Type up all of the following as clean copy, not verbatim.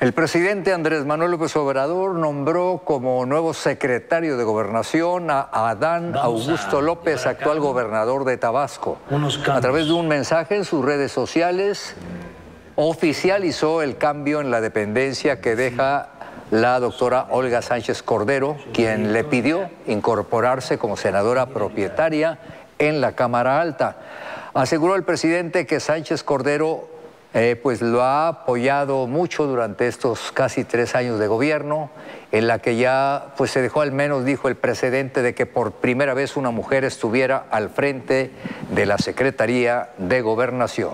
El presidente Andrés Manuel López Obrador nombró como nuevo secretario de Gobernación a Adán Augusto López, actual gobernador de Tabasco. A través de un mensaje en sus redes sociales, oficializó el cambio en la dependencia que deja la doctora Olga Sánchez Cordero, quien le pidió incorporarse como senadora propietaria en la Cámara Alta. Aseguró el presidente que Sánchez Cordero pues lo ha apoyado mucho durante estos casi 3 años de gobierno, en la que ya pues se dejó, al menos dijo, el precedente de que por primera vez una mujer estuviera al frente de la Secretaría de Gobernación.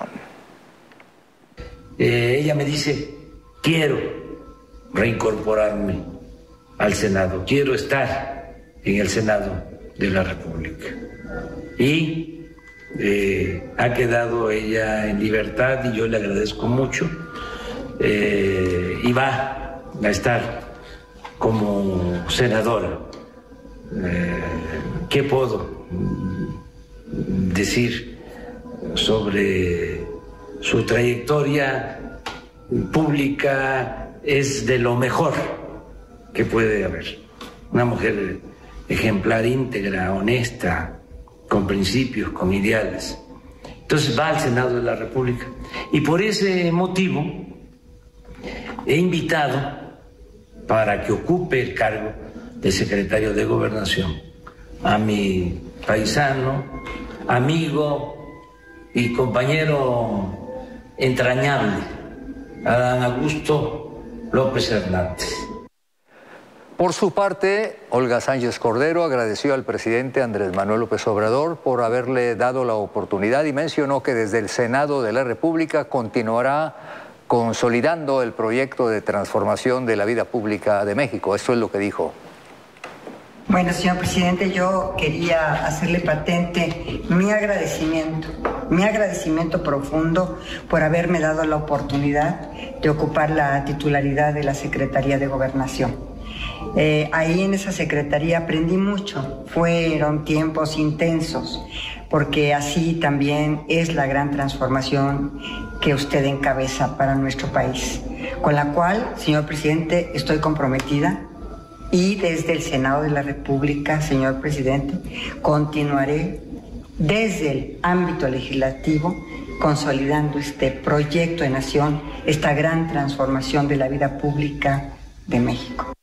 Ella me dice, quiero reincorporarme al Senado, quiero estar en el Senado de la República. Y ha quedado ella en libertad y yo le agradezco mucho, y va a estar como senadora. ¿Qué puedo decir sobre su trayectoria pública? Es de lo mejor que puede haber. Una mujer ejemplar, íntegra, honesta, con principios, con ideales. Entonces va al Senado de la República. Y por ese motivo he invitado para que ocupe el cargo de secretario de Gobernación a mi paisano, amigo y compañero entrañable, Adán Augusto López Hernández. Por su parte, Olga Sánchez Cordero agradeció al presidente Andrés Manuel López Obrador por haberle dado la oportunidad y mencionó que desde el Senado de la República continuará consolidando el proyecto de transformación de la vida pública de México. Esto es lo que dijo. Bueno, señor presidente, yo quería hacerle patente mi agradecimiento profundo por haberme dado la oportunidad de ocupar la titularidad de la Secretaría de Gobernación. Ahí en esa secretaría aprendí mucho, fueron tiempos intensos, porque así también es la gran transformación que usted encabeza para nuestro país, con la cual, señor presidente, estoy comprometida y desde el Senado de la República, señor presidente, continuaré desde el ámbito legislativo consolidando este proyecto de nación, esta gran transformación de la vida pública de México.